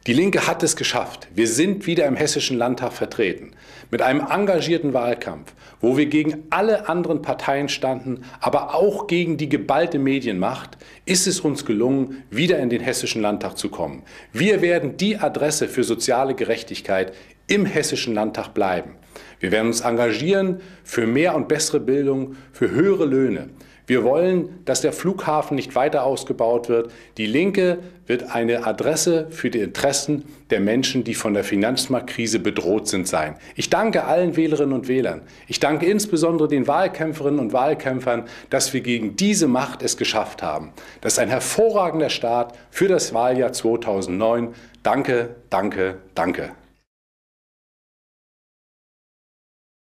Die Linke hat es geschafft. Wir sind wieder im Hessischen Landtag vertreten. Mit einem engagierten Wahlkampf, wo wir gegen alle anderen Parteien standen, aber auch gegen die geballte Medienmacht, ist es uns gelungen, wieder in den Hessischen Landtag zu kommen. Wir werden die Adresse für soziale Gerechtigkeit im Hessischen Landtag bleiben. Wir werden uns engagieren für mehr und bessere Bildung, für höhere Löhne. Wir wollen, dass der Flughafen nicht weiter ausgebaut wird. Die Linke wird eine Adresse für die Interessen der Menschen, die von der Finanzmarktkrise bedroht sind, sein. Ich danke allen Wählerinnen und Wählern. Ich danke insbesondere den Wahlkämpferinnen und Wahlkämpfern, dass wir gegen diese Macht es geschafft haben. Das ist ein hervorragender Start für das Wahljahr 2009. Danke, danke, danke.